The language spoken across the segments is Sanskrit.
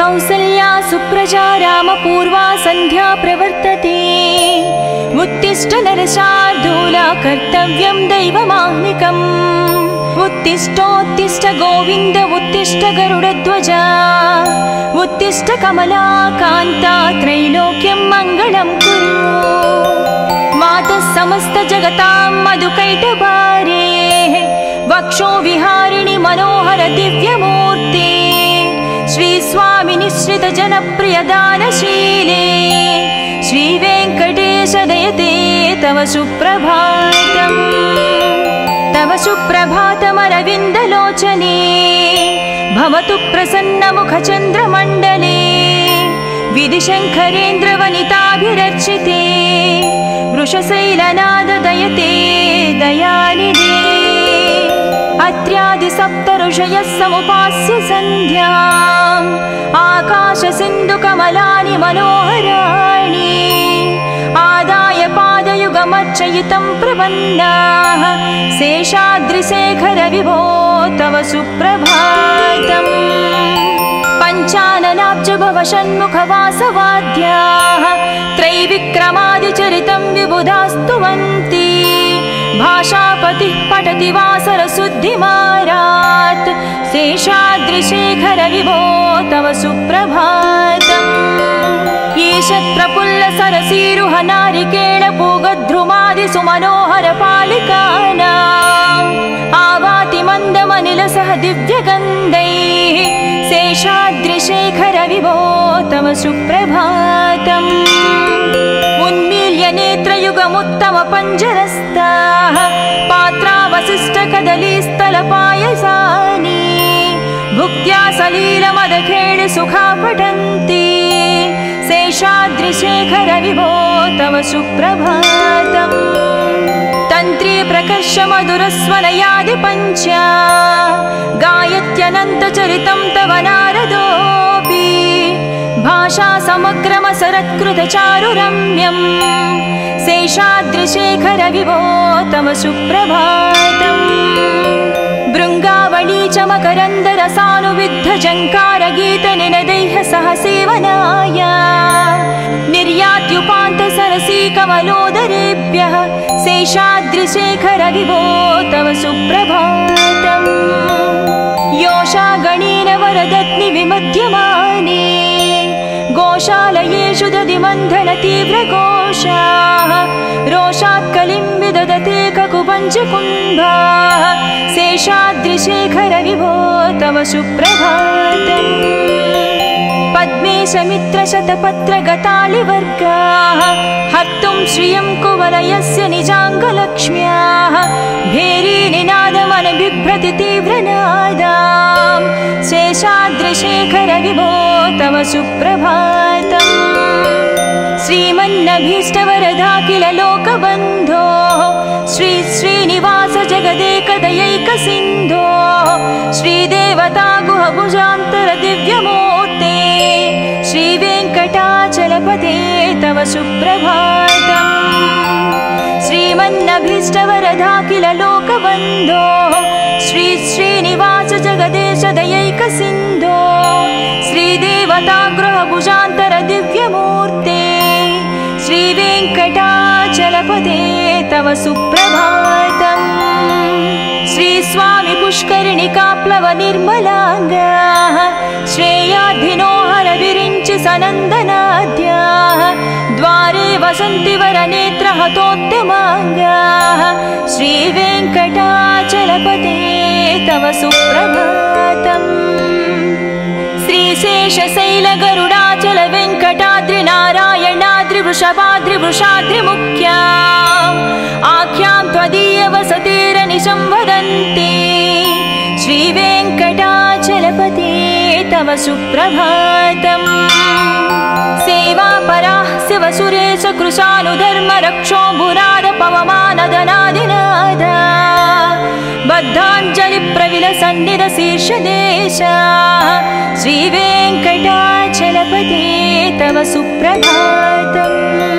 कौसल्या सुप्रजा रामपूर्वा सन्ध्या प्रवर्तते। उत्तिष्ठ नरशार्दूला कर्तव्यं दैवमाह्निकम्। उत्तिष्ठोत्तिष्ठ गोविन्द उत्तिष्ठ गरुडध्वजा। उत्तिष्ठ कमला कान्ता त्रैलोक्यं मङ्गलं कुरु। मातः समस्त जगतां मधुकैटभारे वक्षो विहारिणि मनोहर दिव्यमूर्ते। श्री स्वामी निश्रित जनप्रिय दानशीले श्री वेंकटेश दयते तव सुप्रभातम्। तव सुप्रभातमरविन्दलोचने भवतु प्रसन्न मुख चन्द्रमण्डले। विधिशङ्करेन्द्रवनिताभिरर्चिते वृषशैलनाद दयते दयानिधे। अत्र्यादि सप्तऋषयः समुपास्य सन्ध्याम् आकाश सिन्धु कमलानि मनोहराणि। आदाय पादयुगमर्चयितं प्रपन्नाः शेषाद्रिशेखर विभो तव सुप्रभातम्। पञ्चाननाब्ज भव षण्मुखवासवाद्याः त्रैविक्रमादिचरितं विबुधास्तुवन्ति। भाषापतिः पठति वासरशुद्धिमारात् शेषाद्रिशेखर विभो तव सुप्रभातम्। ईशत्प्रफुल्ल सरसीरुह नारिकेळ पूगद्रुमादि सुमनोहर पालिकानाम् आवाति मन्दमनिल सह दिव्यगन्धैः शेषाद्रिशेखर विभो तव सुप्रभातम्। उन्मील्य नेत्रयुगमुत्तम पञ्जरस्ताः पात्रावशिष्ट कदलीस्थलपायसानि भुक्त्या सलीलमदखेळ सुखा पठन्ति शेषाद्रिशेखर विभो तव सुप्रभातम्। तन्त्री प्रकर्ष मधुरस्वनयादि पञ्चा गायत्यनन्तचरितं तव नारदोऽपि। भाषा समग्रमसरत्कृत चारुरम्यम् शेषाद्रिशेखर विभो तव सुप्रभातम्। भृङ्गावळी च मकरन्दरसानुविद्ध जङ्कार गीत निनदैः सह सेवनाय निर्यात्युपान्त सरसी कमलोदरेभ्यः शेषाद्रिशेखर विभो तव सुप्रभातम्। योषा गणेन वरदत्नि विमध्यमाने गोशालयेषु दधिमन्थन तीव्रघोषाः रोषात् कलिं विदधते ककुपञ्चकुम्भाः शेषाद्रिशेखर विभो तव सुप्रभातम्। पद्मेशमित्रशतपत्रगतालिवर्गाः हर्तुं श्रियं कुवलयस्य निजाङ्गलक्ष्म्याः भेरीनिनादमनबिभ्रति तीव्रनादाम् शेषाद्रिशेखर विभो तव सुप्रभातम्। श्रीमन्नभीष्टवरदाखिल लोकबन्धो श्री श्रीनिवास जगदेकदयैकसिन्धो श्रीदेवता गुहभुजान्तर दिव्यमूर्ते श्रीवेङ्कटाचलपते तव सुप्रभातम्। श्रीमन्नभीष्टवरदाखिल लोकबन्धो श्री श्रीनिवास जगदेश दयैकसिन्धो श्रीदेवता गृहभुजान्तर दिव्यमूर्ते श्रीवेङ्कटाचलपते तव सुप्रभातम्। श्री स्वामी पुष्करिणिकाप्लव निर्मलाङ्गाः श्रेयाधिनो हर विरिञ्चि सनन्दनाद्याः द्वारे वसन्ति वरनेत्र हतोत्तमाङ्गाः श्रीवेङ्कटाचलपते तव सुप्रभातम्। श्रीशेषशैल गरुडाचल वेङ्कटाद्रि नारायणाद्रि वृषभाद्रि आख्यां त्वदीय वसतिरनिशं वदन्ति श्रीवेङ्कटाचलपते तव सुप्रभातम्। सेवापराः शिवसुरेश कृशानुधर्म रक्षो भुराद पवमानदनादिनाद बद्धाञ्जलि प्रविलसन्निध शीर्षदेश श्रीवेङ्कटाचलपते तव सुप्रभातम्।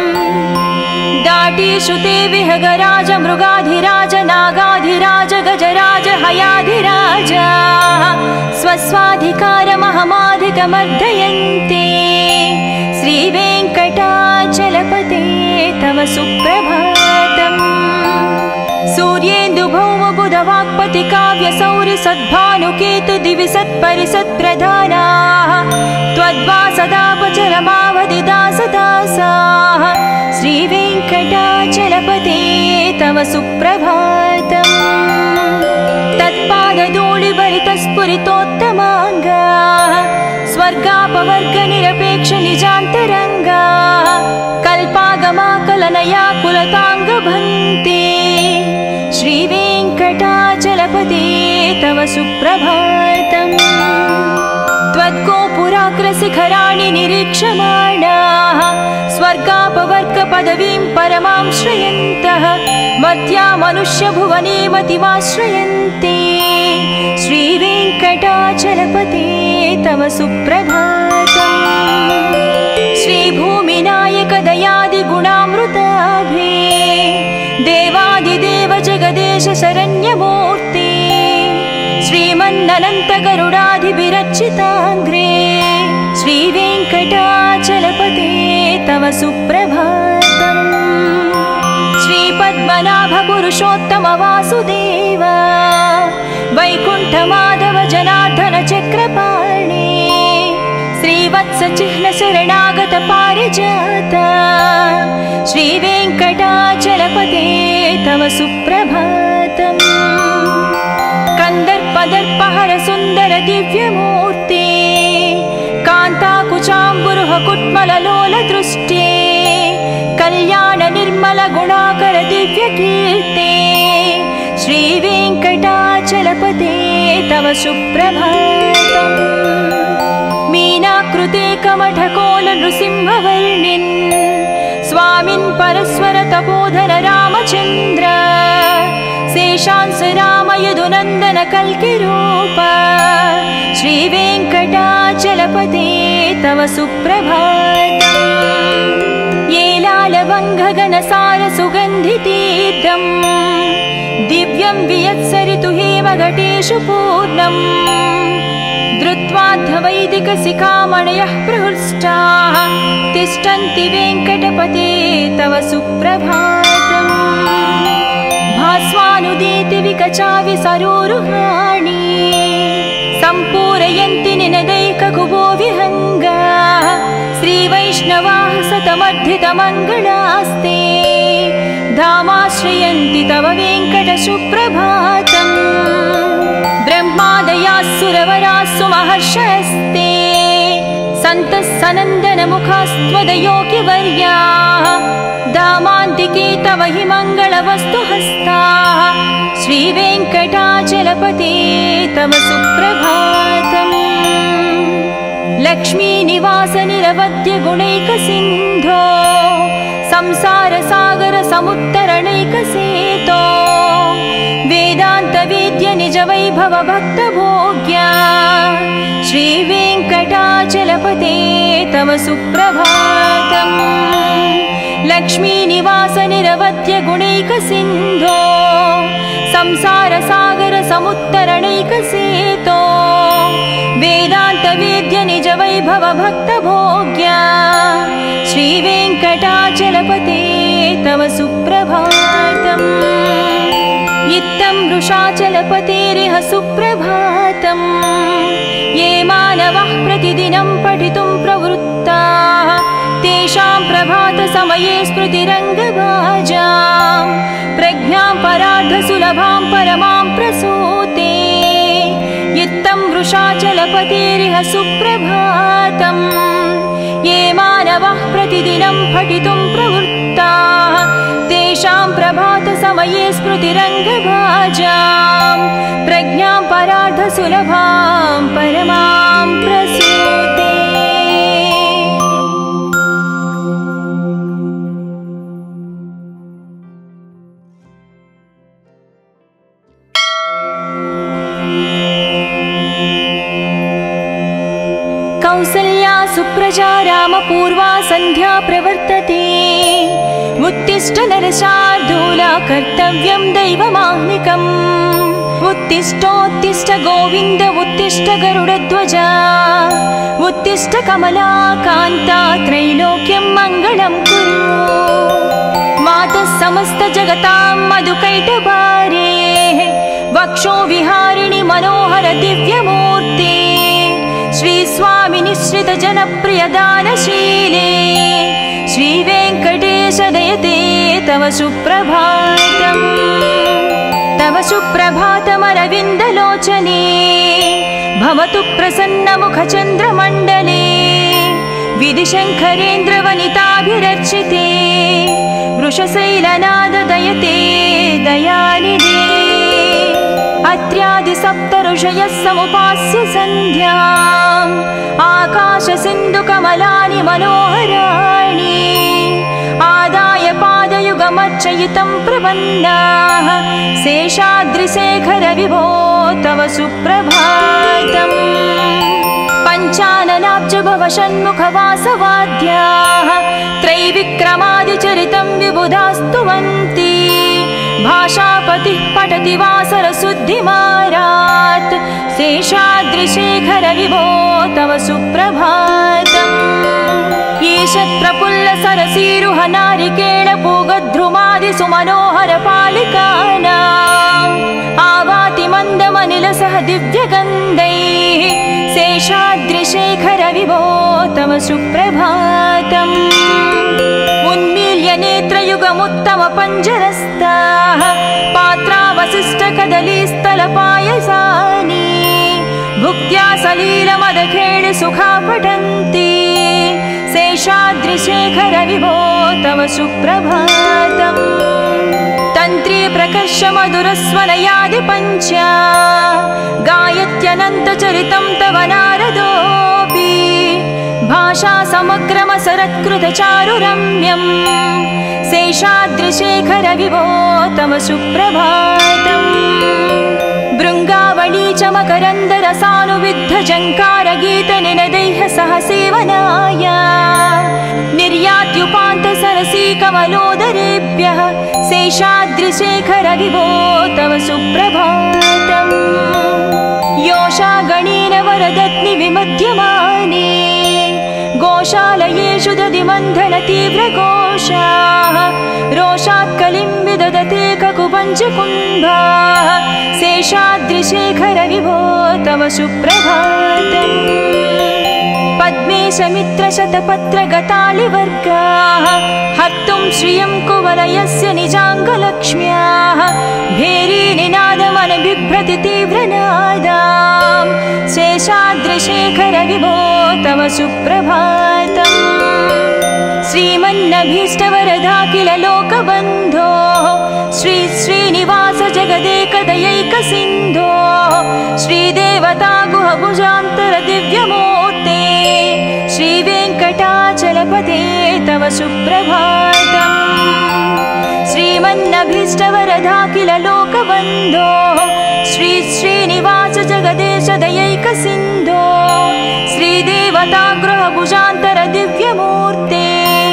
दाटीशुते विहगराज मृगाधिराज नागाधिराज गजराज हयाधिराज स्वस्वाधिकार महमाधि दुरितमर्दयन्ते श्रीवेङ्कटाचलपते तव सुप्रभातम्। सूर्येन्दुभौमबुधवाक्पति काव्यसौरि सद्भानुकेतु दिवि सत्परिसत्प्रधानाः त्वद्वासदापचरमावधिदासदासाः श्रीवेङ्कटाचलपते तव सुप्रभातम्। तत्पादधूलिभरितस्फुरितोत्तमाङ्गाः स्वर्गापवर्गनिरपेक्ष निजान्तरङ्गाः कल्पागमाकलनया कुलताङ्गभन्ते श्रीवेङ्कटाचलपते तव सुप्रभातम्। त्वद्गोपुराग्रशिखराणि निरीक्षमाणाः स्वर्गापवर्गपदवीं परमां श्रयन्तः मर्त्या मनुष्यभुवने मतिमाश्रयन्ते श्रीवेङ्कटाचलपते तव सुप्रभातम्। श्रीभूमिनायक दयादिगुणामृताभे देवादिदेव जगदेश शरण्यमूर्ते श्रीमन्ननन्तगरुडाधिभिरर्चिताङ्ग्रे श्रीवेङ्कटाचलपते तव सुप्रभातम्। श्रीपद्मनाभ पुरुषोत्तम वासुदेव वैकुण्ठमाधव जनार्दन चक्रपाणे श्रीवत्सचिह्न शरणागत पारिजात श्रीवेङ्कटाचलपते तव सुप्रभातम्। कन्दर्पदर्पहर सुन्दर दिव्यमूर्ते कान्ताकुचाम्बुरुह कुट्मललोल दृष्टे कल्याण निर्मल गुणाकर दिव्यकीर्ते श्रीवेङ्कटाचलपते तव सुप्रभातम्। मीनाकृते कमठकोल नृसिंहवर्णिन् स्वामिन् परस्वर तपोधन रामचन्द्र शेषांस राम यदुनन्दन कल्किरूप श्रीवेङ्कटाचलपते तव सुप्रभातम्। येलालवङ्घगनसार सुगन्धितीर्थम् दिव्यं वियत्सरितु हेमघटेषु पूर्णम् धृत्वाद्धवैदिकशिखामणयः प्रहृष्टाः तिष्ठन्ति वेङ्कटपते तव सुप्रभातम्। भास्वानुदीति विकचाविसरोरुहाणि सम्पूरयन्ति निनदैककुबो विहङ्गाः श्रीवैष्णवाः सतमर्धितमङ्गलास्ते धामाश्रयन्ति तव वेङ्कटसुप्रभातम्। ब्रह्मादयाः सुरवरास्सु महर्षयस्ते सन्तः सनन्दनमुखास्त्वदयोगिवर्याः धामान्तिके तव हि मङ्गलवस्तुहस्ताः श्रीवेङ्कटाचलपते तव सुप्रभातम्। लक्ष्मीनिवास निरवद्य गुणैकसिन्धो संसारसागर समुत्तरणैकसेतो वेदान्तवेद्य निज वैभव भक्तभोग्या श्रीवेङ्कटाचलपते तव सुप्रभातम्। लक्ष्मीनिवास निरवद्य गुणैकसिन्धो संसारसागर समुत्तरणैकसेतो वेदान्तवेद्य निज वैभव भक्तभोग्या श्रीवेङ्कटाचलपते तव सुप्रभातम्। इत्थं वृषाचलपतेरिह सुप्रभातम्। ये मानवः प्रतिदिनं पठितुं प्रवृत्ताः तेषां प्रभातसमये स्मृतिरङ्गभाजां प्रज्ञां परार्धसुलभां परमां प्रसूते इत्थं वृषाचलपतेरिह सुप्रभातम्। ये मानवः प्रतिदिनं पठितुं प्रवृत्ताः तेषां प्रभातसमये स्मृतिरङ्गभाजां प्रज्ञां परार्धसुलभां परमां प्रसूते। कौसल्या सुप्रजा रामपूर्वा सन्ध्या प्रवर्तते उत्तिष्ठ नरशार्दूला कर्तव्यं दैवमाह्निकम् उत्तिष्ठोत्तिष्ठ गोविन्द उत्तिष्ठ गरुडध्वज उत्तिष्ठ कमलाकान्ता त्रैलोक्यं मङ्गलं कुरु मातः समस्त जगतां मधुकैटभारे वक्षो विहारिणि मनोहर दिव्यमूर्ते श्री स्वामी निश्रित जनप्रिय दानशीले श्री वेङ्कटेश दयते तव सुप्रभातम् तव सुप्रभातमरविन्दलोचने भवतु प्रसन्नमुखचन्द्रमण्डले विधिशङ्करेन्द्रवनिताभिरर्चिते वृषशैलनाददयते दयानिधे अत्र्यादिसप्तऋषयः समुपास्य सन्ध्याम् आकाशसिन्धुकमलानि मनोहराणि आदाय पादयुगमर्चयितं प्रपन्नाः शेषाद्रिशेखर विभो तव सुप्रभातम् पञ्चाननाब्ज भव षण्मुखवासवाद्याः त्रैविक्रमादिचरितं विबुधास्तुवन्ति भाषापतिः पठति वासरशुद्धिमारात् शेषाद्रिशेखर विभो तव सुप्रभातम् ईषत् प्रफुल्ल सरसीरुह नारिकेळ पूगद्रुमादि सुमनोहर पालिकानाम् आवाति मन्दमनिलसह दिव्यगन्धैः शेषाद्रिशेखर विभो तव सुप्रभातम् उन्मील्य नेत्रयुगमुत्तम पञ्जरस्ताः पात्रावशिष्टकदलीस्थलपायसानि भुक्त्या सलीलमदखेळ सुखा पठन्ति शेषाद्रिशेखर विभो तव सुप्रभातम् तन्त्री प्रकर्ष मधुरस्वनयादि पञ्च गायत्यनन्तचरितं तव नारदोऽपि भाषा समग्रमसरत्कृतचारुरम्यम् शेषाद्रिशेखर विभो तव सुप्रभातम् भृङ्गावळी च मकरन्दरसानुविद्ध जङ्कारगीतनिनदैः सह सेवनाय निर्यात्युपान्तसरसी कमलोदरेभ्यः शेषाद्रिशेखर विभो तव सुप्रभातम् योषा गणेन वरदत्नि विमध्यमाने गोशालयेषु दधिमन्थन तीव्रघोषाः रोषात् कलिं विदधते ककुपञ्चकुम्भाः शेषाद्रिशेखर विभो तव सुप्रभातम् पद्मे समित्रशतपत्रगतालिवर्गाः हर्तुं श्रियं कुवलयस्य निजाङ्गलक्ष्म्याः भेरीनिनादमनबिभ्रति तीव्रनादाम् शेषाद्रिशेखर विभो तव सुप्रभातम् श्रीमन्नभीष्टवरदाखिल लोकबन्धो श्री श्रीनिवास जगदेकदयैकसिन्धो श्रीदेवता गुहभुजान्तर दिव्यमूर्ते श्रीवेङ्कटाचलपते तव सुप्रभातम् श्रीमन्नभीष्टवरदाखिल लोकबन्धो श्री श्रीनिवास जगदेश दयैकसिन्धो श्रीदेवता गृहभुजान्तर दिव्यमूर्ते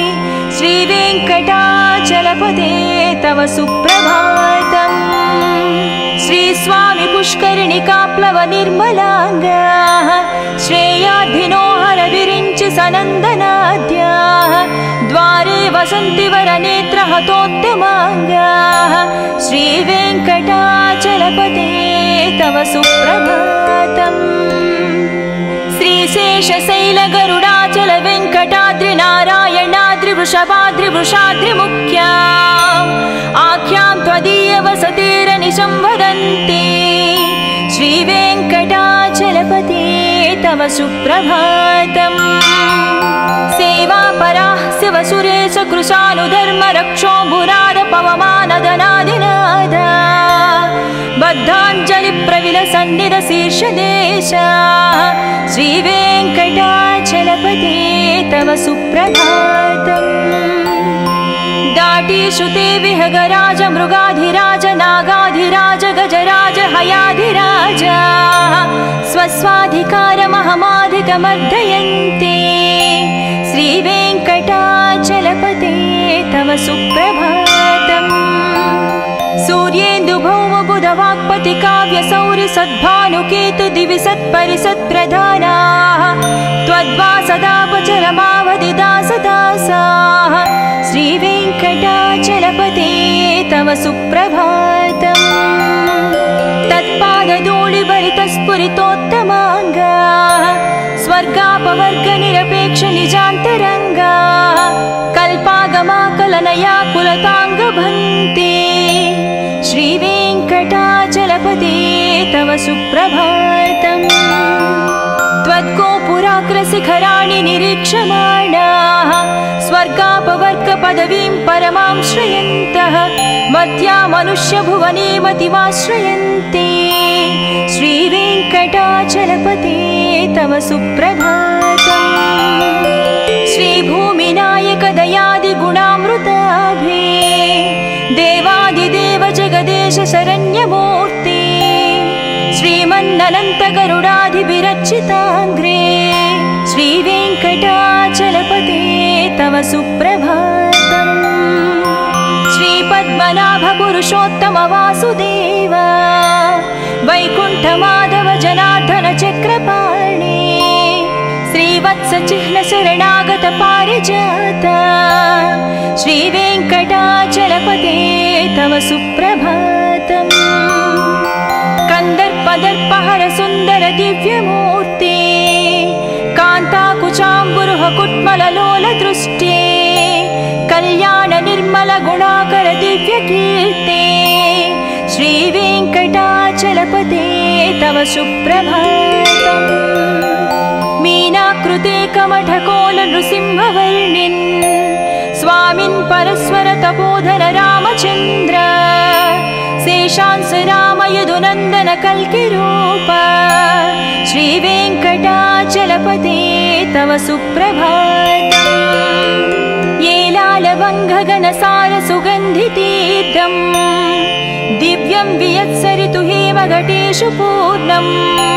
श्रीवेङ्कटाचलपते तव सुप्रभातम् श्री स्वामी पुष्करिणिकाप्लव निर्मलाङ्गाः श्रेयाधिनो हर विरिञ्चि सनन्दनाद्याः द्वारे वसन्ति वरनेत्रहतोत्तमाङ्गाः श्रीवेङ्कटाचलपते तव सुप्रभातम् श्रीशेषशैलगरुडाचल वेङ्कटाद्रि नारायणाद्रि वृषभाद्रिवृषाद्रिमुख्याम् आख्यां त्वदीयवसतेरनिशं वदन्ति श्रीवेङ्कटाचलपते तव सुप्रभातम् सेवापराः शिवसुरेश कृशानुधर्म रक्षो भुराद पवमानदनादिनाद बद्धाञ्जलिप्रविलसन्निधशीर्षदेश श्रीवेङ्कटाचलपते तव सुप्रभातम् दाटीषु ते विहगराज मृगाधिराज नागाधिराज गजराज हयाधिराज स्वस्वाधिकारमहमाधिकमर्दयन्ते श्रीवेङ्कटाचलपते तव सुप्रभातम् सूर्येन्दुभौम बुधवाक्पति काव्य सद्भानुकेतु दिवि सत्परिसत्प्रधानाः त्वद्वासदापचरमावदिदासदासाः श्रीवेङ्कटाचलपते तव सुप्रभातम्। तत्पादधूलिभरितस्फुरितोत्तमाङ्गाः स्वर्गापवर्गनिरपेक्ष निजान्तरङ्गाः कल्पागमाकलनया कुलताङ्गभन्ते श्रीवेङ्कटाचलपते तव सुप्रभातम्। त्वद्गोपुराग्रशिखराणि निरीक्षमाणाः स्वर्गापवर्गपदवीं परमां श्रयन्तः मर्त्या मनुष्यभुवने मतिमाश्रयन्ते श्रीवेङ्कटाचलपते तव सुप्रभातम्। श्रीभूमिनायक दयादिगुणामृताभे देवादिदेव जगदेश शरण्यमूर्ते श्रीमन्ननन्त गरुडाधिभिरर्चिताङ्ग्रे श्रीवेङ्कटाचलपते तव सुप्रभातम्। श्रीपद्मनाभ पुरुषोत्तम वासुदेव वैकुण्ठमाधव जनार्दन चक्रपाणे श्रीवत्स चिह्न शरणागत पारिजात श्रीवेङ्कटाचलपते तव सुप्रभातम्। कन्दर्पदर्पहर सुन्दर दिव्यमूर्ते कान्ताकुचाम्बुरुह कुट्मललोल दृष्टे कल्याण निर्मल गुणाकर दिव्यकीर्ते श्रीवेङ्कटाचलपते तव सुप्रभातम्। मीनाकृते कमठकोल नृसिंहवर्णिन् स्वामिन् परस्वर तपोधर रामचन्द्र शेषांस राम यदुनन्दन कल्किरूप श्रीवेङ्कटाचलपते तव सुप्रभातम्। येलालवङ्घगनसार सुगन्धितीर्थम् दिव्यं वियत्सरितु हेमघटेषु पूर्णम्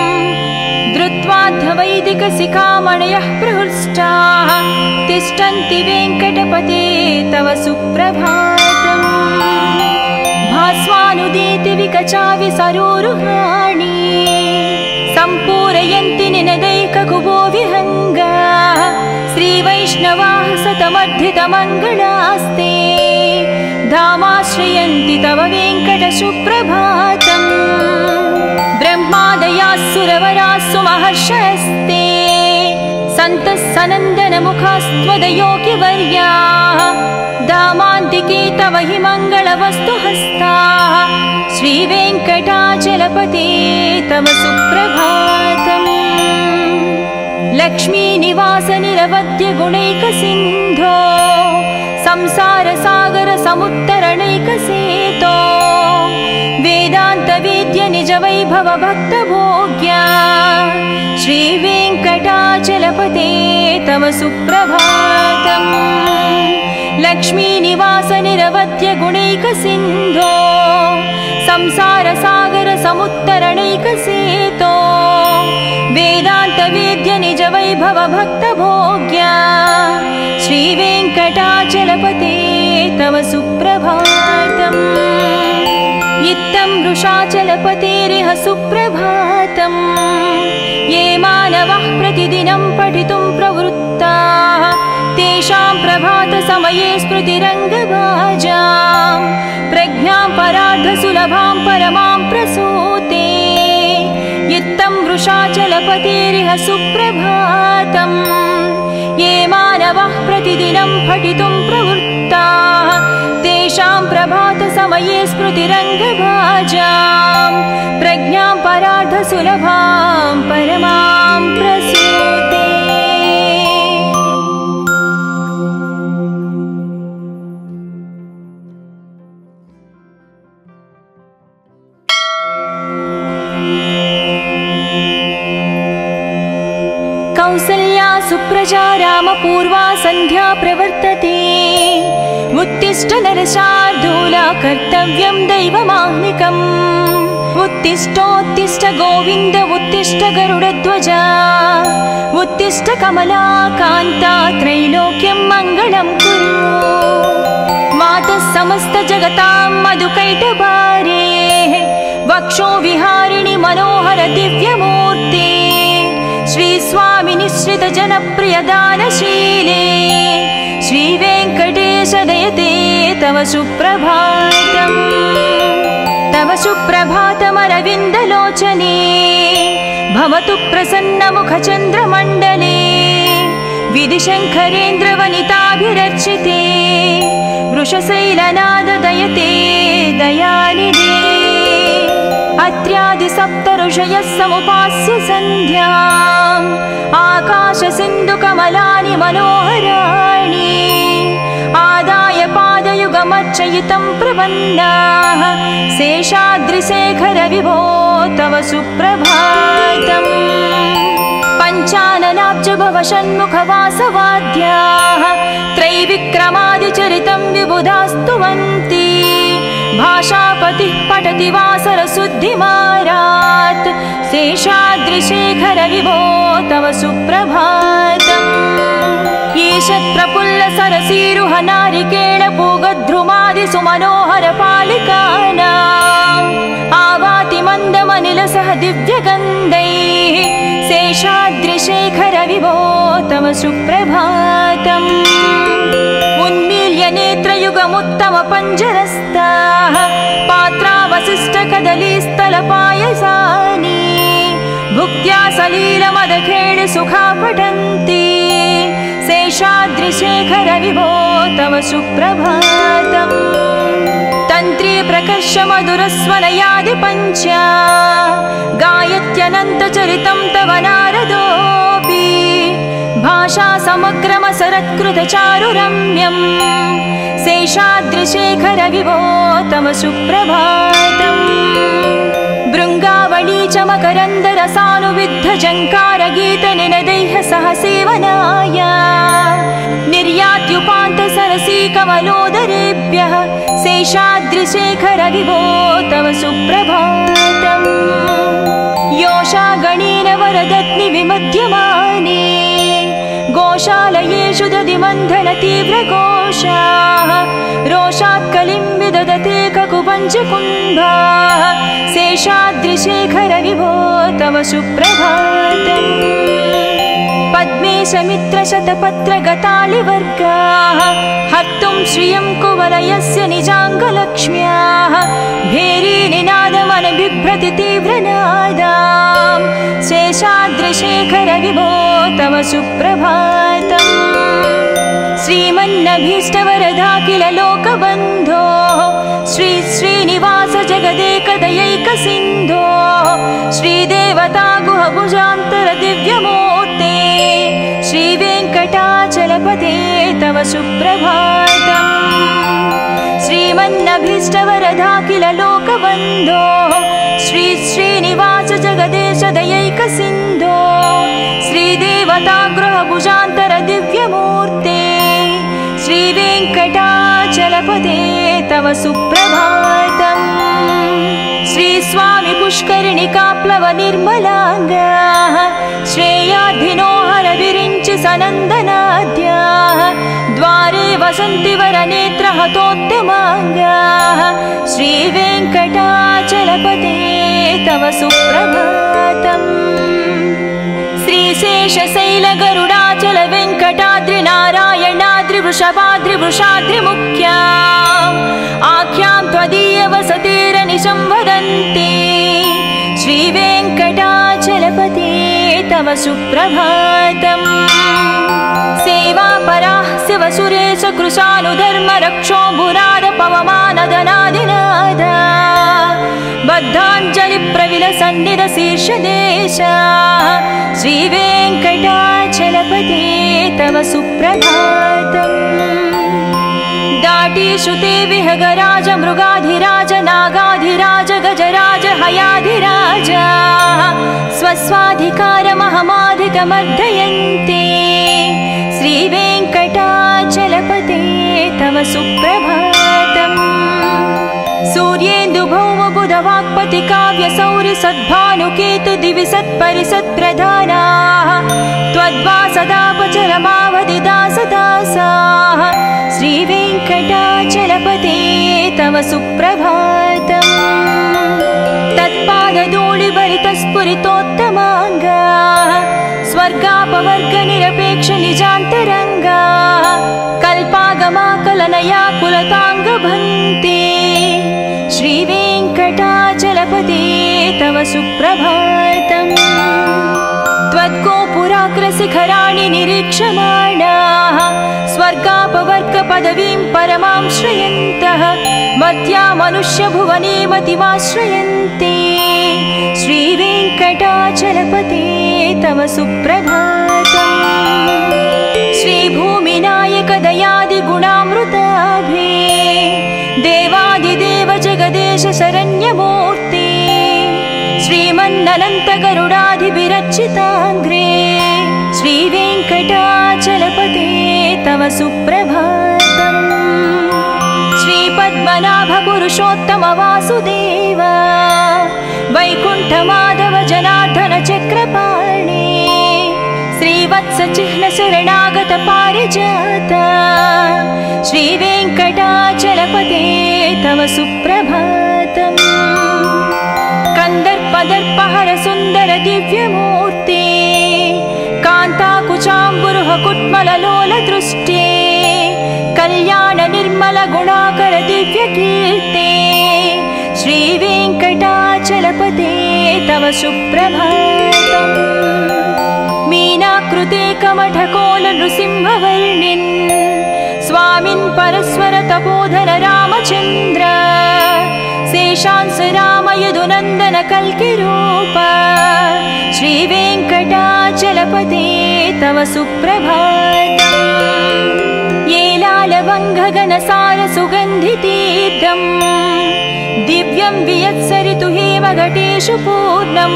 धृत्वाद्धवैदिकशिखामणयः प्रहृष्टाः तिष्ठन्ति वेङ्कटपते तव सुप्रभातम्। भास्वानुदीति विकचावि सरोरुहाणि सम्पूरयन्ति निनदैककुभो विहङ्गाः श्रीवैष्णवाः सतमर्धितमङ्गलास्ते धामाश्रयन्ति तव वेङ्कट सुप्रभातम्। ब्रह्मादयास्सुरवरास्सु महर्षयस्ते सन्तः सनन्दनमुखास्त्वदयोगिवर्याः धामान्तिके तव हि मङ्गलवस्तुहस्ताः श्रीवेङ्कटाचलपते तव सुप्रभातम्। लक्ष्मीनिवास निरवद्य गुणैकसिन्धो संसारसागर समुत्तरणैकसेतो वेदान्तवेद्य निज वैभव भक्तभोग्या श्रीवेङ्कटाचलपते तव सुप्रभातम्। लक्ष्मीनिवास निरवद्य गुणैकसिन्धो संसारसागर समुत्तरणैकसेतो वेदान्तवेद्य निज वैभव भक्तभोग्या श्रीवेङ्कटाचलपते तव सुप्रभातम्। इत्थं वृषाचलपतेरिह सुप्रभातम्। ये मानवः प्रतिदिनं पठितुं प्रवृत्ताः तेषां प्रभातसमये स्मृतिरङ्गभाजां प्रज्ञां परार्धसुलभां परमां प्रसूते इत्थं वृषाचलपतेरिह सुप्रभातम्। ये मानवः प्रतिदिनं पठितुं प्रवृत्ताः तेषां प्रभातसमये स्मृतिरङ्गभाजां प्रज्ञां परार्धसुलभां परमां प्रसूते। कौसल्या सुप्रजा रामपूर्वा सन्ध्या प्रवर्तते उत्तिष्ठ नरशार्दूला कर्तव्यं दैवमाह्निकम् उत्तिष्ठोत्तिष्ठ गोविन्द उत्तिष्ठ गरुडध्वजा उत्तिष्ठ कमलाकान्ता त्रैलोक्यं मङ्गलं कुरु समस्त जगतां मधुकैटभारे वक्षो विहारिणि सुमनोहर दिव्यमूर्ते श्री स्वामी निश्रित जनप्रिय दानशीले श्री वेंकटेश दयते तव सुप्रभातम् तव सुप्रभातमरविन्दलोचने भवतु प्रसन्नमुखचन्द्रमण्डले विधिशङ्करेन्द्रवनिताभिरर्चिते वृषशैलनाद दयते दयानिधे अत्र्यादिसप्तऋषयः समुपास्य सन्ध्याम् आकाशसिन्धुकमलानि मनोहराणि आदाय पादयुगमर्चयितं प्रपन्नाः शेषाद्रिशेखर विभो तव सुप्रभातम् पञ्चाननाब्ज भव षण्मुखवासवाद्याः त्रैविक्रमादिचरितं विबुधास्तुवन्ति भाषापतिः पठति वासरशुद्धिमारात् शेषाद्रिशेखर विभो तव सुप्रभातम् ईषत्प्रफुल्ल सरसीरुह नारिकेळ पूगद्रुमादि सुमनोहर पालिकानाम् आवाति मन्दमनिलसह दिव्यगन्धैः शेषाद्रिशेखर विभो तव सुप्रभातम् उन्मील्य नेत्रयुगमुत्तम पञ्जरस्ताः पात्रावशिष्टकदलीस्थलपायसानि भुक्त्या सलीलमदखेळि सुखा पठन्ति शेषाद्रिशेखर विभो तव सुप्रभातम् तन्त्री प्रकर्ष मधुरस्वनयादि पञ्च गायत्यनन्तचरितं तव नारदोऽपि भाषा समग्रमसरत्कृतचारुरम्यम् शेषाद्रिशेखर विभो तव सुप्रभातम् भृङ्गावळी च मकरन्दरसानुविद्धझङ्कारगीतनिनदैः सह सेवनाय निर्यात्युपान्तसरसीकमलोदरेभ्यः शेषाद्रिशेखर विभो तव सुप्रभातम् योषा गणेन वरदत्नि विमध्यमाने गोशालयेषु दधिमन्थन तीव्रघोषाः रोषात् कलिं विदधते ककुपञ्चकुम्भाः शेषाद्रिशेखर विभो तव सुप्रभातम् पद्मेशमित्रशतपत्रगतालिवर्गाः हर्तुं श्रियं कुवलयस्य निजाङ्गलक्ष्म्याः भेरीनिनादमनबिभ्रति तीव्रनादाम् शेषाद्रिशेखर विभो तव सुप्रभातम् श्रीमन्नभीष्टवरदाखिल लोकबन्धो श्री श्रीनिवास जगदेकदयैकसिन्धो श्रीदेवता गुहभुजान्तर दिव्यमूर्ते श्रीवेङ्कटाचलपते तव सुप्रभातम् श्रीमन्नभीष्टवरदाखिल लोकबन्धो श्री श्रीनिवास जगदेश दयैकसिन्धो श्रीदेवता गृहभुजान्तर दिव्यमूर्ते श्रीवेङ्कटाचलपते तव सुप्रभातम् श्री स्वामी पुष्करिणिकाप्लव निर्मलाङ्गाः श्रेयाधिनोहर विरिञ्चि सनन्दनाद्याः द्वारे वसन्ति वरनेत्रहतोत्तमाङ्गाः श्रीवेङ्कटाचलपते तव सुप्रभातम् श्रीशेषशैलगरुडाचल वेङ्कटाद्रिनारायणाद्रिवृषभाद्रिवृषाद्रिमुख्या आख्यां त्वदीयवसतेरनिशं वदन्ति श्रीवेङ्कटाचलपते तव सुप्रभातम् सेवापराः शिवसुरेश कृशानुधर्मरक्षोऽम्बुनाद पवमानदनादिनाद बद्धाञ्जलिप्रविलसन्निधशीर्षदेशा श्रीवेङ्कटाचलपते तव सुप्रभातम् दाटीशुते विहगराज मृगाधिराज नागाधिराज गजराज हयाधिराज स्वस्वाधिकारमहमाधिकमर्दयन्ते श्रीवेङ्कटाचलपते तव सुप्रभातम् सूर्येन्दुभौमबुधवाक्पति काव्यसौरि सद्भानुकेतु दिवि सत्परिसत्प्रधानाः त्वद्वासदापचरमावधिदासदासाः श्रीवेङ्कटाचलपते तव सुप्रभातम् तत्पादधूलिभरित स्फुरितोत्तमाङ्गा स्वर्गापवर्ग निरपेक्ष निजान्तरङ्गा कल्पागमाकलनया कुलताङ्गभन्ते श्रीवेङ्कटाचलपते तव सुप्रभातम् त्वद्गोपुराग्रशिखराणि निरीक्षमाणाः स्वर्गापवर्गपदवीं परमां श्रयन्तः मर्त्या मनुष्यभुवने मतिमाश्रयन्ते श्रीवेङ्कटाचलपते तव सुप्रभातम् श्रीभूमिनायक दयादिगुणामृताभे देवादिदेव जगदेश शरण्यमूर्ते श्रीमन्ननन्त गरुडाधिविरचिताङ्ग्रे श्रीवेङ्कटाचलपते तव सुप्रभातम् श्रीपद्मनाभ पुरुषोत्तम वासुदेव वैकुण्ठमाधव जनार्दन चक्रपाणे श्रीवत्स चिह्न शरणागत पारिजात श्रीवेङ्कटाचलपते तव सुप्रभातम् कंदर्पदर्पहर सुंदर दिव्यमूर्ते कांताकुचाम्बुरुह कुट्मललोल दृष्टे कल्याण निर्मल गुणाकर दिव्यकीर्ते श्रीवेङ्कटाचलपते तव सुप्रभातम् मीनाकृते कमठकोल नृसिंहवर्णिन् स्वामिन् परस्वर तपोधन रामचन्द्र शेषांस राम यदुनन्दन कल्किरूप श्रीवेङ्कटाचलपते तव सुप्रभातम् येलालवङ्घगणसार सुगन्धितीर्थम् दिव्यं वियत्सरितु हेमघटेषु पूर्णम्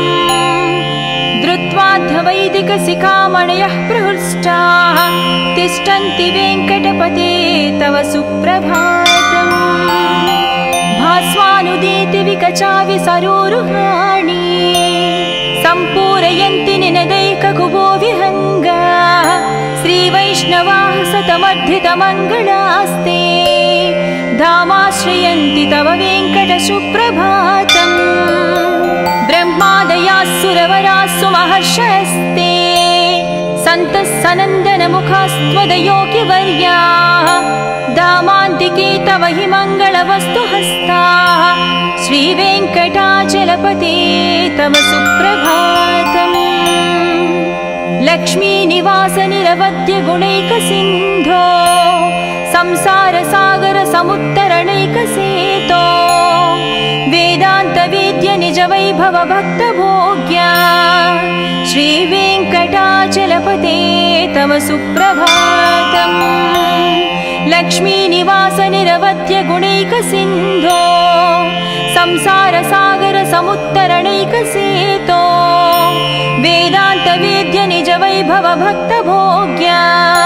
धृत्वाद्धवैदिकशिखामणयः प्रहृष्टाः तिष्ठन्ति वेङ्कटपते तव सुप्रभातम् भास्वानुदीति विकचाविसरोरुहाणि सम्पूरयन्ति निनदैककुबो विहङ्गा श्रीवैष्णवाः सतमर्धितमङ्गलास्ते धामाश्रयन्ति तव वेङ्कट सुप्रभातम् ब्रह्मादयास्सुरवरास्सु महर्षयस्ते सन्तः सनन्दनमुखास्त्वदयोगिवर्याः दामान्तिके तव हि मङ्गलवस्तुहस्ताः श्रीवेङ्कटाचलपते तव सुप्रभातम् लक्ष्मीनिवास निरवद्य गुणैकसिन्धो संसारसागर समुत्तरणैकसेतो वेदान्तवेद्य निज वैभव भक्तभोग्या श्रीवेङ्कटाचलपते तव सुप्रभातम् लक्ष्मीनिवास निरवद्य गुणैकसिन्धो संसारसागर समुत्तरणैकसेतो वेदान्तवेद्य निज वैभव भक्तभोग्या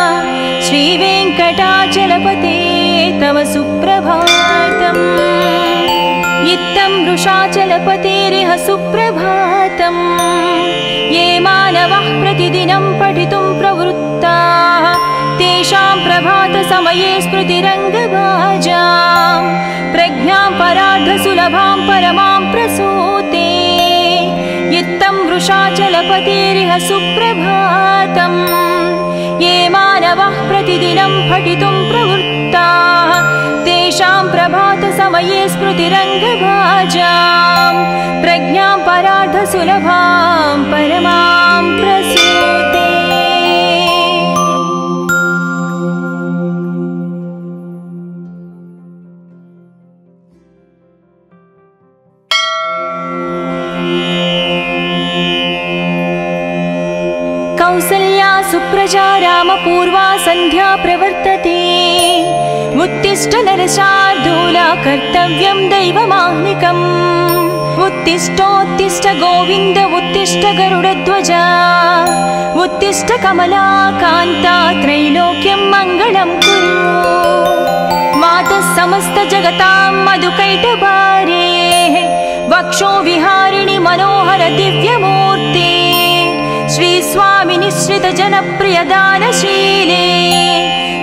श्रीवेङ्कटाचलपते तव सुप्रभातम् इत्थं वृषाचलपतेरिह सुप्रभातम् ये मानवः प्रतिदिनं पठितुं प्रवृत्ताः तेषां प्रभातसमये स्मृतिरङ्गभाजां प्रज्ञां परार्धसुलभां परमां प्रसूते इत्थं वृषाचलपतेरिह सुप्रभातम् ये मानवः प्रतिदिनं पठितुं प्रवृत्ताः तेषां प्रभातसमये स्मृतिरङ्गभाजां प्रज्ञां परार्धसुलभां परमां प्रसूते कौसल्या सुप्रजा रामपूर्वा सन्ध्या प्रवर्तते उत्तिष्ठ नरशार्दूला कर्तव्यं दैवमाह्निकम् उत्तिष्ठोत्तिष्ठ गोविन्द उत्तिष्ठ गरुडध्वजा उत्तिष्ठ कमलाकान्ता त्रैलोक्यं मङ्गलं कुरु मातः समस्त जगतां मधुकैटभारे वक्षो विहारिणि मनोहर दिव्यमूर्ते श्री स्वामी निश्रित जनप्रिय दानशीले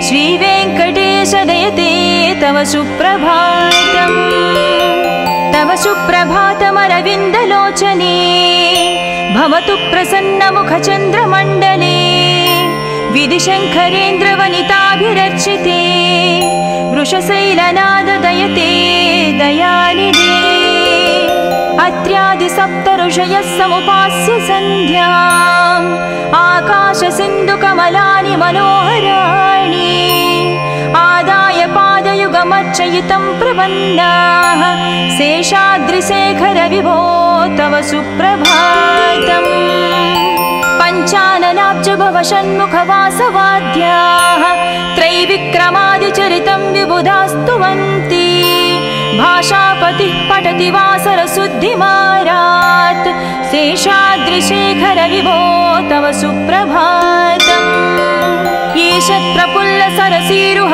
श्रीवेङ्कटेश दयते तव सुप्रभातम् तव सुप्रभातमरविन्दलोचने भवतु प्रसन्नमुखचन्द्रमण्डले विधिशङ्करेन्द्रवनिताभिरर्चिते वृषशैलनाददयते दयानिधे अत्र्यादिसप्तऋषयः समुपास्य सन्ध्याम् आकाशसिन्धुकमलानि मनोहराणि आदाय पादयुगमर्चयितं प्रपन्नाः शेषाद्रिशेखरविभो तव सुप्रभातम् पञ्चाननाब्जभवषण्मुखवासवाद्याः त्रैविक्रमादिचरितं विबुधास्तुवन्ति भाषापतिः पठति वासरशुद्धिमारात् शेषाद्रिशेखरविभो तव सुप्रभातम् ईशत्प्रफुल्लसरसीरुह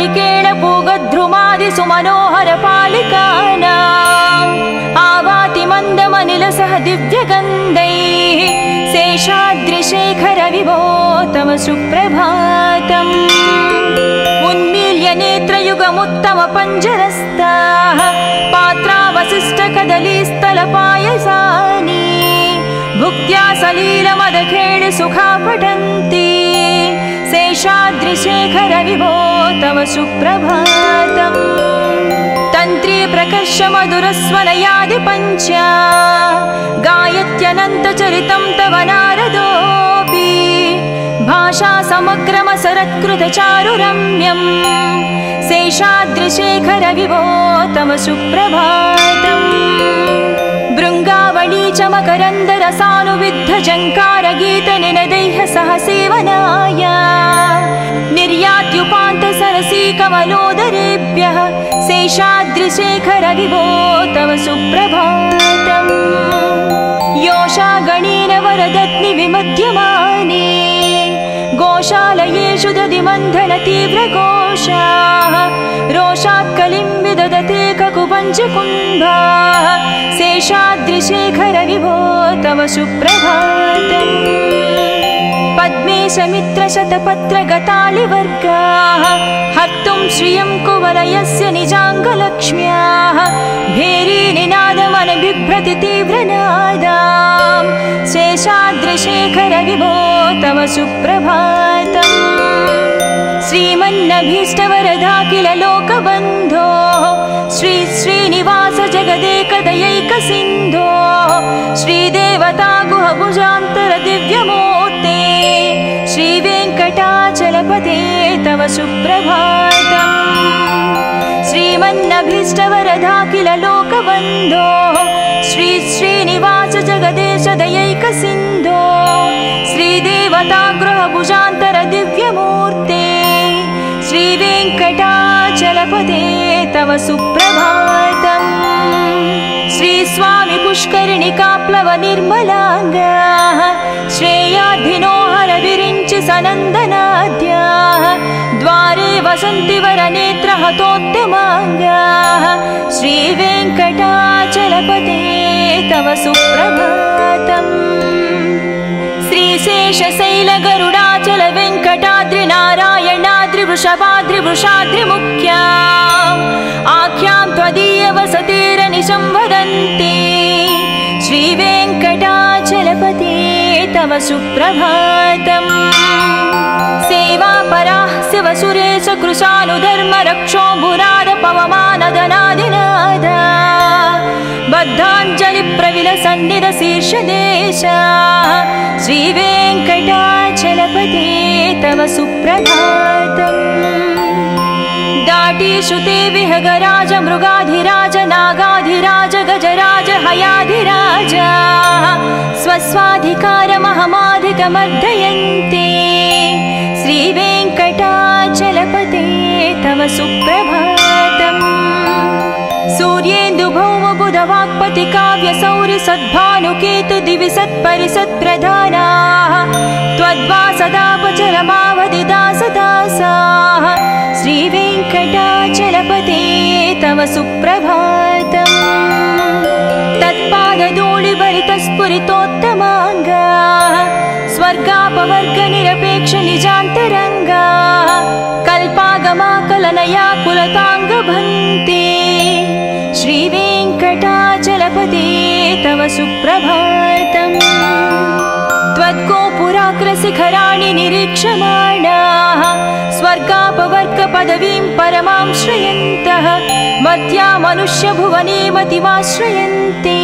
नारिकेळपूगद्रुमादिसुमनोहरपालिकानाम् आवाति मन्दमनिलसह दिव्यगन्धैः शेषाद्रिशेखरविभो तव सुप्रभातम् उन्मील्य नेत्रयुगमुत्तमपञ्जरस्ताः पात्रावशिष्टकदलीस्थलपायसानि भुक्त्या सलीलमदखेळ सुखा पठन्ति शेषाद्रिशेखरविभो तव सुप्रभातम् तन्त्री प्रकर्ष मधुरस्वनयादिपञ्च गायत्यनन्तचरितं तव नारदोऽपि भाषा समग्रमसरत्कृतचारुरम्यम् शेषाद्रिशेखरविभो तव सुप्रभातम् भृङ्गावळी च मकरन्दरसानुविद्धझङ्कारगीतनिनदैः सह सेवनाय निर्यात्युपान्तसरसीकमलोदरेभ्यः शेषाद्रिशेखरविभो तव सुप्रभातम् योषा गणेन वरदत्नि विमध्यमाने गोशालयेषु दधिमन्थनतीव्रघोषाः रोषात् कलिं विदधते ककुपञ्चकुम्भाः शेषाद्रिशेखरविभो तव सुप्रभातम् पद्मेशमित्रशतपत्रगतालिवर्गाः हर्तुं श्रियं कुवलयस्य निजाङ्गलक्ष्म्याः भेरीनिनादमनबिभ्रति तीव्रनादाम् शेषाद्रिशेखरविभो तव सुप्रभातम् श्रीमन्नभीष्टवरदाखिल लोकबन्धो श्री श्रीनिवास जगदेकदयैकसिन्धो श्रीदेवता गुहभुजान्तर दिव्यमूर्ते श्रीवेङ्कटाचलपते तव सुप्रभातम् श्रीमन्नभीष्टवरदाखिल लोकबन्धो श्री श्रीनिवास जगदेश दयैकसिन्धो श्रीदेवता गृहभुजान्तर दिव्यमूर्ते श्रीवेङ्कटाचलपते तव सुप्रभातम् श्रीस्वामि पुष्करिणिकाप्लव निर्मलाङ्गाः श्रेयाधिनो हरविरिञ्चि सनन्दनाद्याः द्वारे वसन्ति वरनेत्रहतोत्तमाङ्गाः श्रीवेङ्कटाचलपते तव सुप्रभातम् श्रीशेषशैलगरुडाचल वेङ्कटाद्रिनारायणाद्रिवृषभाद्रिवृषाद्रिमुख्या आख्यां त्वदीयवसतेरनिशं वदन्ति श्रीवेङ्कटाचलपते तव सुप्रभातम् सेवापराः शिवसुरेश कृशानुधर्मरक्षोऽम्बुराद पवमानदनादिनाद बद्धाञ्जलिप्रविलसन्निधशीर्षदेशा श्रीवेङ्कटाचलपते तव सुप्रभातम् दाटीश्रुते विहगराज मृगाधिराज नागाधिराज गजराज हयाधिराज स्वस्वाधिकारमहमाधिकमर्दयन्ते श्रीवेङ्कटाचलपते तव सुप्रभातम् सूर्येन्दुभौमबुधवाक्पति काव्यसौरि सद्भानुकेतु दिवि सत्परिसत्प्रधानाः त्वद्वासदापचरमावधिदासदासाः श्रीवेङ्कटाचलपते तव सुप्रभातम् तत्पादधूलिभरितस्फुरितोत्तमाङ्गाः स्वर्गापवर्गनिरपेक्षनिजान्तरङ्गाः कल्पागमाकलनया कुलताङ्गभन्ते श्रीवेङ्कटाचलपते चलपते तव सुप्रभातम् त्वद्गोपुराग्रशिखराणि निरीक्षमाणाः स्वर्गापवर्गपदवीं परमां श्रयन्तः मध्या मनुष्यभुवने मतिमाश्रयन्ते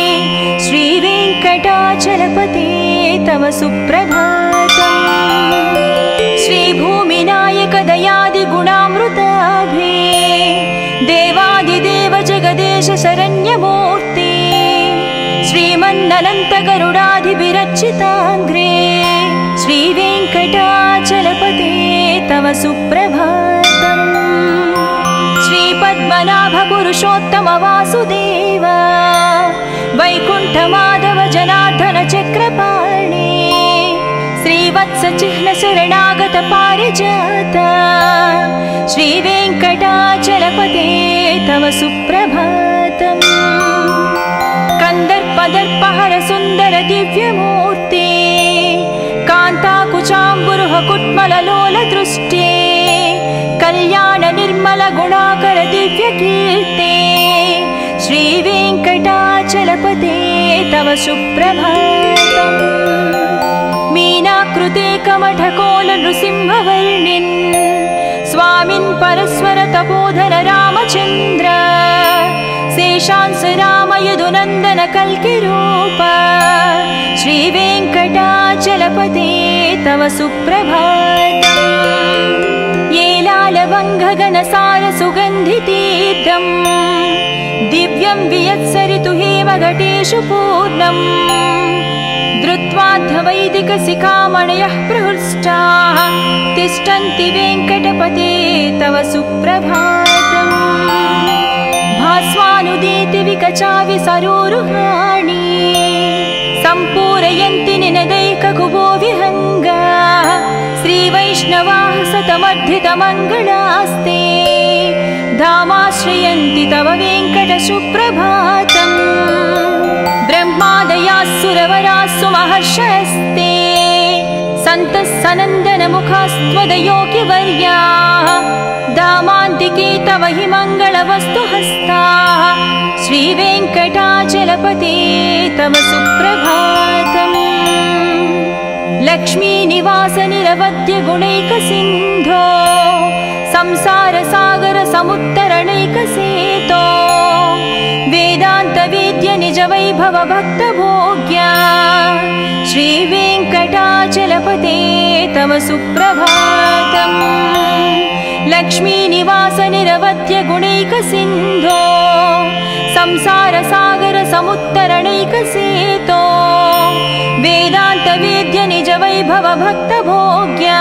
श्रीवेङ्कटाचलपते तव सुप्रभातम् श्रीभूमिनायक दयादिगुणामृताभे देवादिदेव जगदेश शरण्यमूर्ते श्रीमन्ननन्त गरुडाधिविरचिताङ्घ्रे श्रीवेङ्कटाचलपते तव सुप्रभातम् श्रीपद्मनाभ पुरुषोत्तम वासुदेव वैकुण्ठ माधव जनार्दन चक्रपाणे श्रीवत्स चिह्न शरणागत पारिजात श्रीवेङ्कटाचलपते तव सुप्रभातम् कंदर्पदर्पहर सुंदर दिव्यमूर्ते कान्ताकुचाम्बुरुह कुट्मललोल दृष्टे कल्याण निर्मल गुणाकर दिव्यकीर्ते श्रीवेङ्कटाचलपते तव सुप्रभातम् मीनाकृते कमठकोल नृसिंहवर्णिन् स्वामिन् परस्वर तपोधर रामचन्द्र शेषांस राम यदुनन्दन कल्किरूप श्रीवेङ्कटाचलपते तव सुप्रभातम् येलालवङ्घगनसार सुगन्धितीर्थम् दिव्यं वियत्सरितु हेमघटेषु पूर्णम् धृत्वाद्धवैदिकशिखामणयः प्रहृष्टाः तिष्ठन्ति वेङ्कटपते तव सुप्रभातम् भास्वानुदीति विकचावि सरोरुहाणि सम्पूरयन्ति निनदैककुभो विहङ्गाः श्रीवैष्णवाः सतमर्धितमङ्गलास्ते धामाश्रयन्ति तव वेङ्कट सुप्रभातम् ब्रह्मादयास्सुरवरास्सु महर्षयस्ते सन्तः सनन्दनमुखास्त्वदयोगिवर्याः धामान्तिके तव हि मङ्गलवस्तुहस्ताः श्रीवेङ्कटाचलपते तव सुप्रभातम् लक्ष्मीनिवास निरवध्य गुणैकसिन्धो संसारसागर समुत्तरणैकसेतो वेदान्तवेद्य निज वैभव भक्तभोग्या श्रीवेङ्कटाचलपते तव सुप्रभातम् लक्ष्मीनिवास निरवध्य गुणैकसिन्धो संसारसागर समुत्तरणैकसेतो वेदान्तवेद्य निज वैभव भक्तभोग्या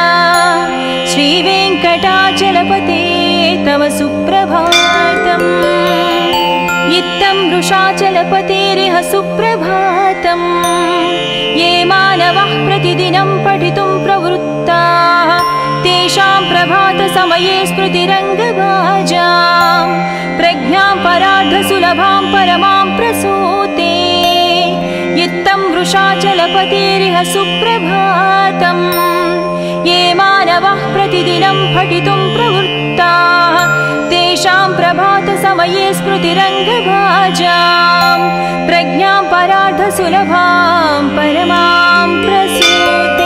श्रीवेङ्कटाचलपते तव सुप्रभातम् इत्थं वृषाचलपतेरिह सुप्रभातम् ये मानवः प्रतिदिनं पठितुं प्रवृत्ताः तेषां प्रभातसमये स्मृतिरङ्गभाजां प्रज्ञां परार्धसुलभां परमां प्रसूते इत्थं वृषाचलपतेरिह सुप्रभातम् ये मानवः प्रतिदिनं पठितुं प्रवृत्ताः तेषां प्रभातसमये स्मृतिरङ्गभाजां प्रज्ञां परार्धसुलभां परमां प्रसूते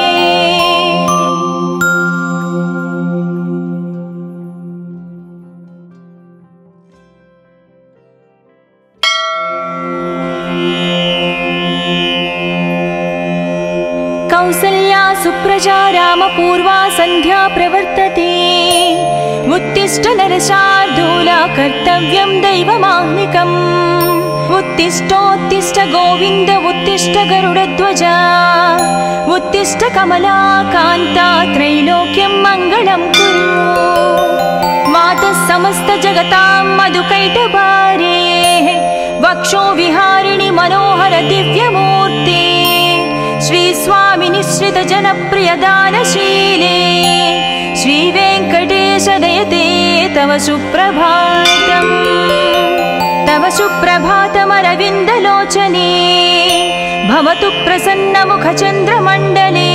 कौसल्या सुप्रजा रामपूर्वा सन्ध्या प्रवर्तते उत्तिष्ठ नरशार्दूला कर्तव्यं दैवमाह्निकम् उत्तिष्ठोत्तिष्ठ गोविन्द उत्तिष्ठ गरुडध्वजा उत्तिष्ठ कमला कान्ता त्रैलोक्यं मङ्गलं कुरु मातः समस्त जगतां मधुकैटभारे वक्षो विहारिणि मनोहर दिव्यमूर्ते श्री स्वामी निश्रित जनप्रिय दानशीले श्री वेङ्कटेश दयते तव सुप्रभातम् तव सुप्रभातमरविन्दलोचने भवतु प्रसन्नमुखचन्द्रमण्डले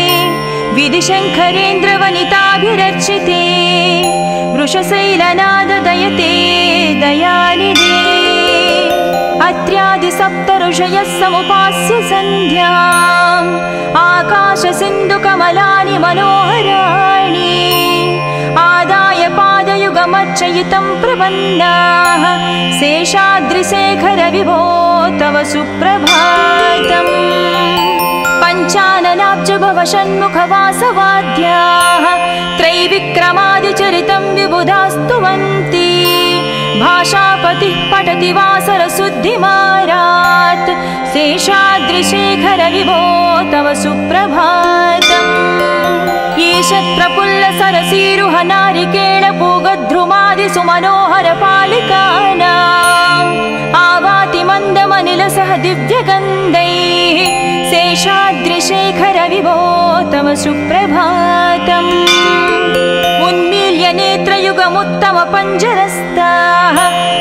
विधिशङ्करेन्द्रवनिताभिरर्चिते वृषशैलनाद दयते दयानिधे अत्र्यादिसप्तऋषयः समुपास्य सन्ध्याम् आकाशसिन्धुकमलानि मनोहराणि आदाय पादयुगमर्चयितं प्रपन्नाः शेषाद्रिशेखर विभो तव सुप्रभातम् पञ्चाननाब्ज भव षण्मुखवासवाद्याः त्रैविक्रमादिचरितं विबुधास्तुवन्ति भाषापतिः पठति वासरशुद्धिमारात् शेषाद्रिशेखर विभो तव सुप्रभातम् ईषत् प्रफुल्ल सरसीरुह नारिकेळ पूगद्रुमादिसुमनोहर पालिकानाम् आवाति मन्दमनिलसह दिव्यगन्धैः शेषाद्रिशेखर विभो तव सुप्रभातम् उन्मील्य नेत्रयुगमुत्तम पञ्जरस्ताः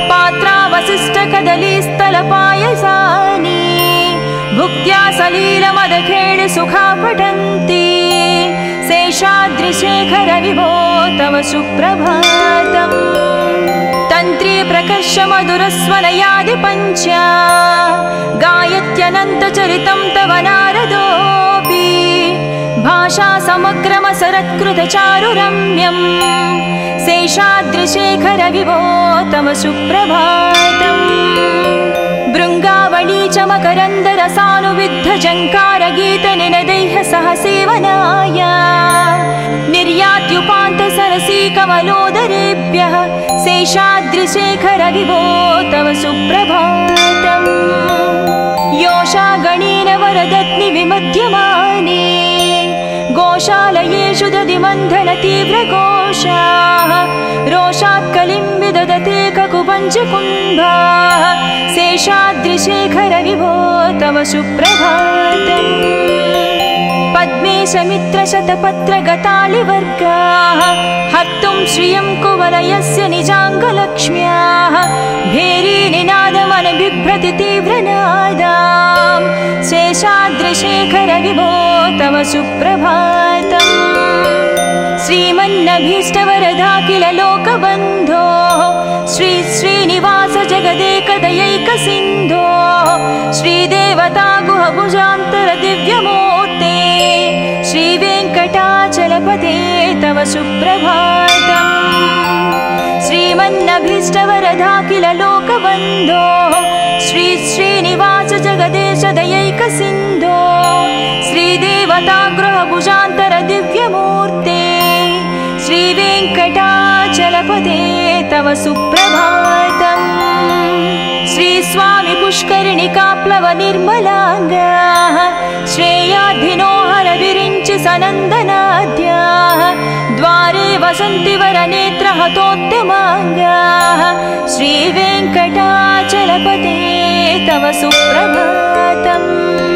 पात्रावशिष्टकदलीस्थलपायसानि भुक्त्या सलीलमदखेळ सुखा पठन्ति शेषाद्रिशेखर विभो तव सुप्रभातम् तन्त्री प्रकर्ष मधुरस्वनयादि पञ्चा गायत्यनन्तचरितं तव नारदोऽपि भाषा समग्रमसरत्कृतचारुरम्यम् शेषाद्रिशेखर विभो तव सुप्रभातम् भृङ्गावळी च मकरन्दरसानुविद्धझङ्कारगीतनिनदैः सह सेवनाय निर्यात्युपान्तसरसीकमलोदरेभ्यः शेषाद्रिशेखर विभो तव सुप्रभातम् योषा गणेन वरदत्नि विमध्यमाने गोशालयेषु दधिमन्थन तीव्रघोषाः रोषात् कलिं विदधते ककुपञ्चकुम्भाः शेषाद्रिशेखर विभो तव सुप्रभातम् पद्मेशमित्रशतपत्रगतालिवर्गाः हर्तुं श्रियं कुवलयस्य निजाङ्गलक्ष्म्याः भेरीनिनादमनबिभ्रति तीव्रनादाम् शेषाद्रिशेखर विभो तव सुप्रभातम् श्रीमन्नभीष्टवरदाखिल लोकबन्धो श्री श्रीनिवास जगदेकदयैकसिन्धो श्रीदेवता गुहभुजान्तर दिव्यमूर्ते श्रीवेङ्कटाचलपते तव सुप्रभातम् श्रीमन्नभीष्टवरदाखिल लोकबन्धो श्री श्रीनिवास जगदेशदयैकसिन्धो श्रीदेवता गृहभुजान्तर दिव्यमूर्ते श्रीवेङ्कटाचलपते तव सुप्रभातम् श्रीस्वामि पुष्करिणिकाप्लव निर्मलाङ्गाः श्रेयाधिनोहर विरिञ्चि सनन्दनाद्याः द्वारे वसन्ति वरनेत्रहतोत्तमाङ्गाः श्रीवेङ्कटाचलपते तव सुप्रभातम्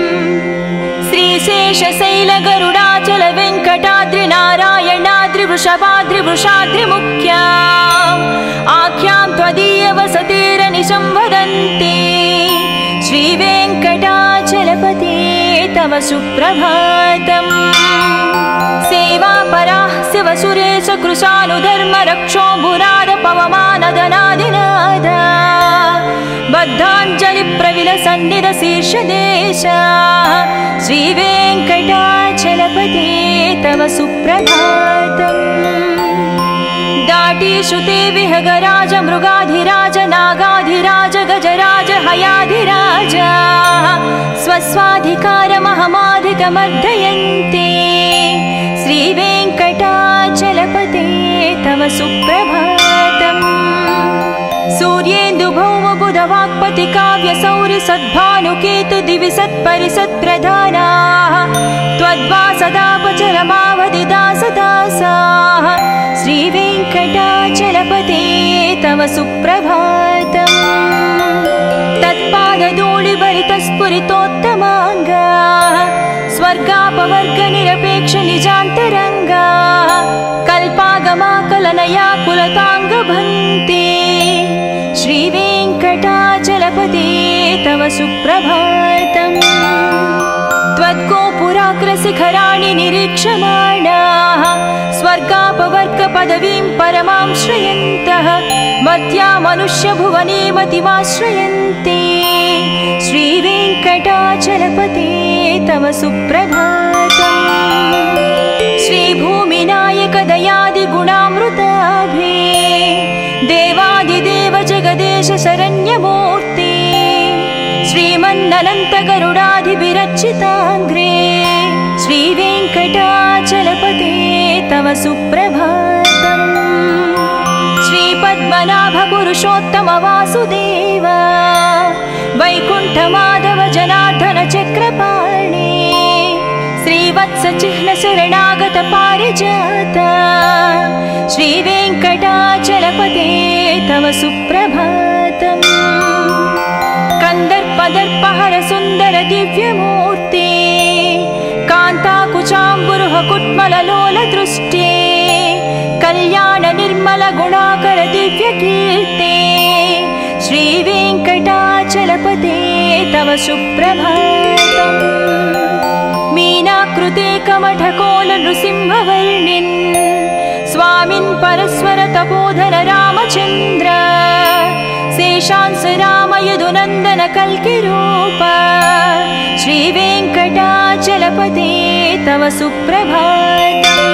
श्रीशेषशैलगरुडाचल वेङ्कटाद्रि नारायणाद्रि वृषभाद्रि वृषाद्रिमुख्याम् आख्यां त्वदीयवसतेरनिशं वदन्ति श्रीवेङ्कटाचलपते तव सुप्रभातम् सेवापराः शिवसुरेश कृशानुधर्म रक्षोऽम्बुराद पवमानदनादिनादा बद्धाञ्जलिप्रविलसन्निधशीर्षदेशः श्रीवेङ्कटाचलपते तव सुप्रभातम् दाटीश्रुते विहगराज मृगाधिराज नागाधिराज गजराज हयाधिराज स्वस्वाधिकारमहमाधिकमर्दयन्ते श्रीवेङ्कटाचलपते तव सुप्रभातम् सूर्येन्दुभौमबुधवाक्पति काव्यसौरि सद्भानुकेतु दिवि सत्परिसत्प्रधानाः त्वद्वासदापचरमावधिदासदासाः श्रीवेङ्कटाचलपते तव सुप्रभातम् तत्पादधूलिभरितस्फुरितोत्तमाङ्गाः स्वर्गापवर्गनिरपेक्षनिजान्तरङ्गाः कल्पागमाकलनया कुलताङ्गभन्ते श्रीवेङ्कटाचलपते तव सुप्रभातम् त्वद्गोपुराग्रशिखराणि निरीक्षमाणाः स्वर्गापवर्गपदवीं परमां श्रयन्तः मर्त्या मनुष्यभुवने मतिमाश्रयन्ते श्रीवेङ्कटाचलपते तव सुप्रभातम्। श्रीभूमिनायक दयादिगुणामृताभे देवादिदेव जगदेश शरण्यमूर्ते श्रीमन्ननन्त गरुडाधिभिरर्चिताङ्घ्रे श्रीवेङ्कटाचलपते तव सुप्रभातम्। श्रीपद्मनाभ पुरुषोत्तम वासुदेव वैकुण्ठमाधव जनार्दन चक्रपाणे श्रीवत्स चिह्न शरणागत पारिजात श्रीवेङ्कटाचलपते तव सुप्रभातम्। कन्दर्पदर्पहर सुन्दर दिव्यमूर्ते कान्ताकुचाम्बुरुह कुट्मललोल दृष्टे कल्याण निर्मल गुणाकर दिव्यकीर्ते श्रीवेङ्कटाचलपते तव सुप्रभातम्। मीनाकृते कमठकोल नृसिंहवर्णिन् स्वामिन् परस्वर तपोधन रामचन्द्र शेषांस राम यदुनन्दन कल्किरूप श्रीवेङ्कटाचलपते तव सुप्रभातम्।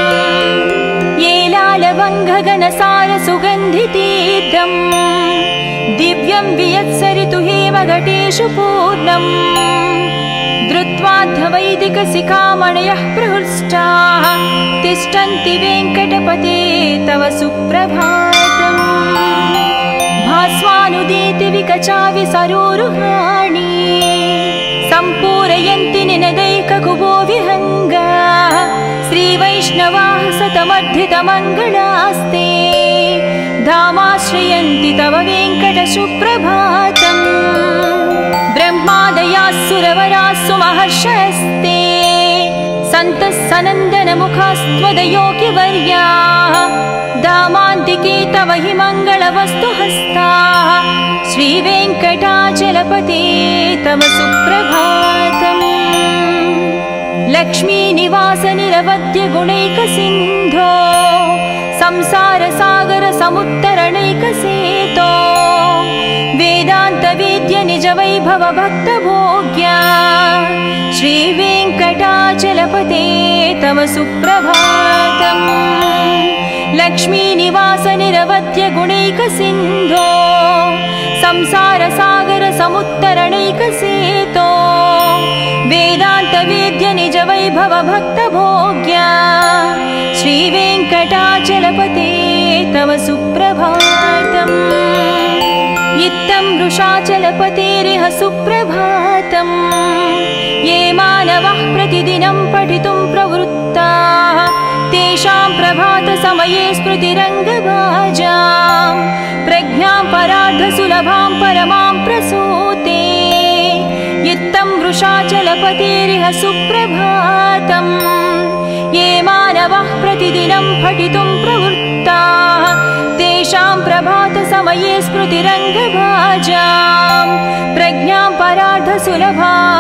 येलालवङ्घगणसार सुगन्धितीर्थम् दिव्यं वियत्सरितु हेमघटेषु पूर्णम् धृत्वाद्धवैदिकशिखामणयः प्रहृष्टाः तिष्ठन्ति वेङ्कटपते तव सुप्रभातम्। भास्वानुदीति विकचाविसरोरुहाणि सम्पूरयन्ति निनदैककुबो विहङ्गाः श्रीवैष्णवाः सतमर्धितमङ्गलास्ते धामाश्रयन्ति तव वेङ्कट सुप्रभातम्। ब्रह्मादयास्सुरवरास्सु महर्षयस्ते सन्तः सनन्दनमुखास्त्वदयोगिवर्याः दामान्तिके तव हि मङ्गलवस्तु हस्ताः श्रीवेङ्कटाचलपते तव सुप्रभातम्। लक्ष्मीनिवास निरवद्य गुणैकसिन्धो संसारसागर समुत्तरणैकसेतो वेदान्तवेद्य निज वैभव भक्तभोग्या श्रीवेङ्कटाचलपते तव सुप्रभातम्। लक्ष्मीनिवास निरवद्य गुणैकसिन्धो संसारसागर समुत्तरणैकसेतो वेदान्तवेद्य निज वैभव भक्तभोग्या श्रीवेङ्कटाचलपते तव सुप्रभातम्। इत्थं वृषाचलपतेरिह सुप्रभातम्। ये मानवः प्रतिदिनं पठितुं प्रवृत्ताः तेषां प्रभातसमये स्मृतिरङ्गभाजां प्रज्ञां परार्धसुलभां परमां प्रसूते इत्थं वृषाचलपतेरिह सुप्रभातम्। ये मानवः प्रतिदिनं पठितुं प्रवृत्ताः तेषां प्रभातसमये स्मृतिरङ्गभाजां प्रज्ञां परार्धसुलभां